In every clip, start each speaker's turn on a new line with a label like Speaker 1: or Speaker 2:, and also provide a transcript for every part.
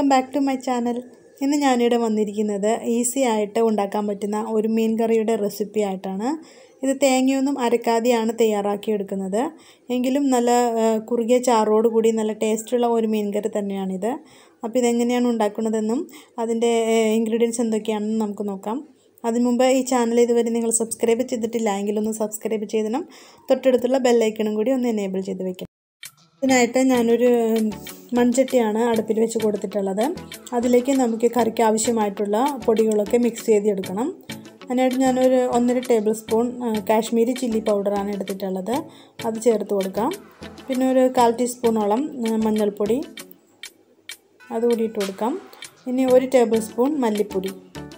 Speaker 1: Welcome back to my channel. ഇന്ന് ഞാനിവിടെ വന്നിരിക്കുന്നത് ഈസി ആയിട്ട് ഉണ്ടാക്കാൻ പറ്റുന്ന ഒരു മീൻ കറിയുടെ റെസിപ്പി ആയിട്ടാണ്. ഇത് തേങ്ങയൊന്നും അരക്കാതെയാണ് തയ്യാറാക്കിയെടുക്കുന്നത്. എങ്കിലും നല്ല കുറുകിയ ചാറോട് കൂടി നല്ല ടേസ്റ്റുള്ള ഒരു മീൻ കറി തന്നെയാണിത്. അപ്പോൾ ഇതെങ്ങനെയാണ് ഉണ്ടാക്കുന്നതെന്നും അതിൻ്റെ ഇൻഗ്രീഡിയൻസ് എന്തൊക്കെയാണെന്നും നമുക്ക് നോക്കാം. അതിനു മുമ്പ് ഈ ചാനൽ ഇതുവരെ നിങ്ങൾ സബ്സ്ക്രൈബ് ചെയ്തിട്ടില്ല എങ്കിലൊന്ന് സബ്സ്ക്രൈബ് ചെയ്യണം. തൊട്ടടുത്തുള്ള ബെല്ലൈക്കണും കൂടി ഒന്ന് എനേബിൾ ചെയ്ത് വയ്ക്കണം. ഇതിനായിട്ട് ഞാനൊരു മൺചട്ടിയാണ് അടുപ്പിൽ വെച്ച് കൊടുത്തിട്ടുള്ളത്. അതിലേക്ക് നമുക്ക് കറിക്ക് ആവശ്യമായിട്ടുള്ള പൊടികളൊക്കെ മിക്സ് ചെയ്തെടുക്കണം. അതിനായിട്ട് ഞാനൊരു 1.5 ടേബിൾ സ്പൂൺ കാശ്മീരി ചില്ലി പൗഡറാണ് എടുത്തിട്ടുള്ളത്. അത് ചേർത്ത് കൊടുക്കാം. പിന്നെ ഒരു 1/4 ടീസ്പൂണോളം മഞ്ഞൾപ്പൊടി അതുകൂടി ഇട്ട് കൊടുക്കാം. ഇനി 1 ടേബിൾ സ്പൂൺ മല്ലിപ്പൊടി.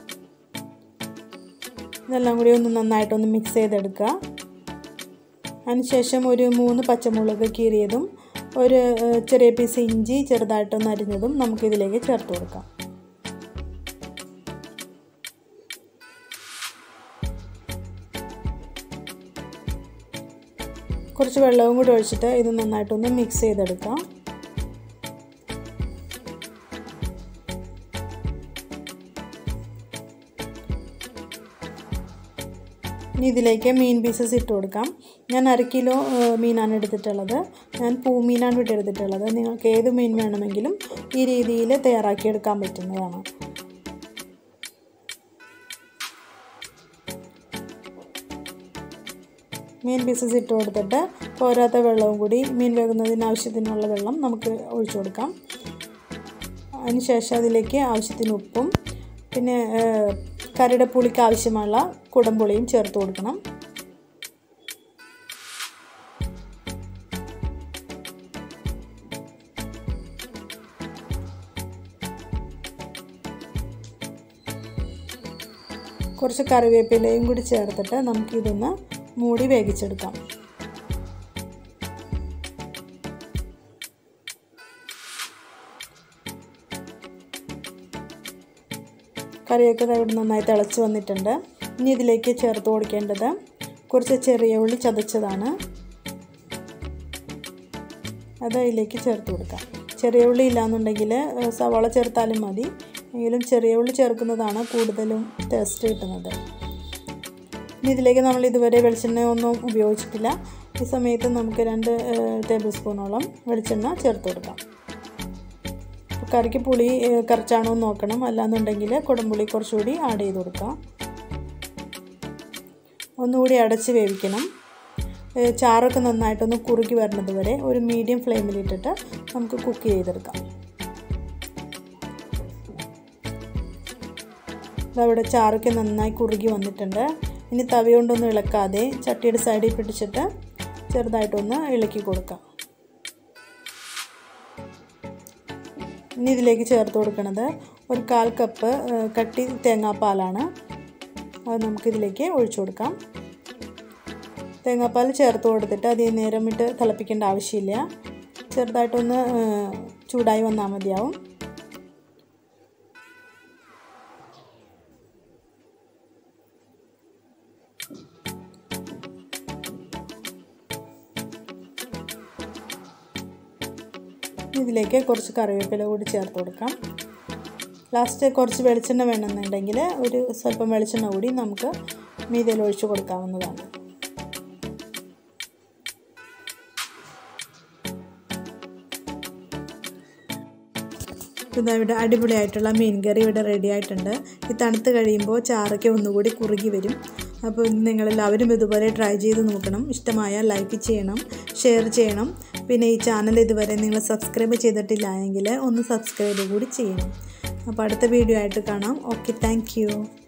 Speaker 1: ഇതെല്ലാം കൂടി ഒന്ന് നന്നായിട്ടൊന്ന് മിക്സ് ചെയ്തെടുക്കുക. അതിനുശേഷം ഒരു 3 പച്ചമുളക് കീറിയതും ഒരു ചെറിയ പീസ് ഇഞ്ചി ചെറുതായിട്ടൊന്ന് അരിഞ്ഞതും നമുക്കിതിലേക്ക് ചേർത്ത് കൊടുക്കാം. കുറച്ച് വെള്ളവും കൂടി ഒഴിച്ചിട്ട് ഇത് നന്നായിട്ടൊന്ന് മിക്സ് ചെയ്തെടുക്കാം. ഇനി ഇതിലേക്ക് മീൻ പീസസ് ഇട്ട് കൊടുക്കാം. ഞാൻ 1/2 കിലോ മീനാണ് എടുത്തിട്ടുള്ളത്. ഞാൻ പൂമീനാണ് ഇവിടെ എടുത്തിട്ടുള്ളത്. നിങ്ങൾക്ക് ഏത് മീൻ വേണമെങ്കിലും ഈ രീതിയിൽ തയ്യാറാക്കിയെടുക്കാൻ പറ്റുന്നതാണ്. മീൻ പീസസ് ഇട്ട് കൊടുത്തിട്ട് പോരാത്ത വെള്ളവും കൂടി മീൻ വേകുന്നതിന് ആവശ്യത്തിനുള്ള വെള്ളം നമുക്ക് ഒഴിച്ചു കൊടുക്കാം. അതിനുശേഷം അതിലേക്ക് ആവശ്യത്തിന് ഉപ്പും പിന്നെ കറിയുടെ പുളിക്ക് ആവശ്യമുള്ള കുടംപുളിയും ചേർത്ത് കൊടുക്കണം. കുറച്ച് കറിവേപ്പിലയും കൂടി ചേർത്തിട്ട് നമുക്കിതൊന്ന് മൂടി വേവിച്ചെടുക്കാം. കറിയൊക്കെ ഇവിടെ നന്നായി തിളച്ച് വന്നിട്ടുണ്ട്. ഇനി ഇതിലേക്ക് ചേർത്ത് കൊടുക്കേണ്ടത് കുറച്ച് ചെറിയ ഉള്ളി ചതച്ചതാണ്. അത് ഇതിലേക്ക് ചേർത്ത് കൊടുക്കാം. ചെറിയ ഉള്ളി ഇല്ലാന്നുണ്ടെങ്കിൽ സവാള ചേർത്താലും മതി. എങ്കിലും ചെറിയ ഉള്ളി ചേർക്കുന്നതാണ് കൂടുതലും ടേസ്റ്റ് കിട്ടുന്നത്. ഇനി ഇതിലേക്ക് നമ്മൾ ഇതുവരെ വെളിച്ചെണ്ണ ഒന്നും ഉപയോഗിച്ചിട്ടില്ല. ഈ സമയത്ത് നമുക്ക് 2 ടേബിൾ സ്പൂണോളം വെളിച്ചെണ്ണ ചേർത്ത് കൊടുക്കാം. കറിക്ക് പുളി കറച്ചാണോ എന്ന് നോക്കണം. അല്ലാന്നുണ്ടെങ്കിൽ കുടംപുളി കുറച്ചുകൂടി ആഡ് ചെയ്ത് കൊടുക്കാം. ഒന്നുകൂടി അടച്ച് വേവിക്കണം. ചാറൊക്കെ നന്നായിട്ടൊന്ന് കുറുകി വരുന്നത് വരെ ഒരു മീഡിയം ഫ്ലെയിമിലിട്ടിട്ട് നമുക്ക് കുക്ക് ചെയ്തെടുക്കാം. അതവിടെ ചാറൊക്കെ നന്നായി കുറുകി വന്നിട്ടുണ്ട്. ഇനി തവി കൊണ്ടൊന്നും ഇളക്കാതെ ചട്ടിയുടെ സൈഡിൽ പിടിച്ചിട്ട് ചെറുതായിട്ടൊന്ന് ഇളക്കി കൊടുക്കാം. ഇനി ഇതിലേക്ക് ചേർത്ത് കൊടുക്കുന്നത് ഒരു 1/4 കപ്പ് കട്ടി തേങ്ങാപ്പാലാണ്. അത് നമുക്കിതിലേക്ക് ഒഴിച്ചു കൊടുക്കാം. തേങ്ങാപ്പാൽ ചേർത്ത് കൊടുത്തിട്ട് അധികം നേരം ഇട്ട് തിളപ്പിക്കേണ്ട ആവശ്യമില്ല. ചെറുതായിട്ടൊന്ന് ചൂടായി വന്നാൽ മതിയാവും. ഇതിലേക്ക് കുറച്ച് കറിവേപ്പില കൂടി ചേർത്ത് കൊടുക്കാം. ലാസ്റ്റ് കുറച്ച് വെളിച്ചെണ്ണ വേണമെന്നുണ്ടെങ്കിൽ ഒരു സ്വല്പം വെളിച്ചെണ്ണ കൂടി നമുക്ക് മീതിയിൽ ഒഴിച്ചു കൊടുക്കാവുന്നതാണ്. ഇവിടെ അടിപൊളിയായിട്ടുള്ള മീൻ കറി ഇവിടെ റെഡി ആയിട്ടുണ്ട്. ഈ തണുത്ത് കഴിയുമ്പോൾ ചാറൊക്കെ ഒന്നുകൂടി കുറുകി വരും. അപ്പോൾ നിങ്ങളെല്ലാവരും ഇതുപോലെ ട്രൈ ചെയ്ത് നോക്കണം. ഇഷ്ടമായാൽ ലൈക്ക് ചെയ്യണം, ഷെയർ ചെയ്യണം. പിന്നെ ഈ ചാനൽ ഇതുവരെ നിങ്ങൾ സബ്സ്ക്രൈബ് ചെയ്തിട്ടില്ല എങ്കിൽ ഒന്ന് സബ്സ്ക്രൈബ് കൂടി ചെയ്യണം. അപ്പോൾ അടുത്ത വീഡിയോ ആയിട്ട് കാണാം. Okay, thank U.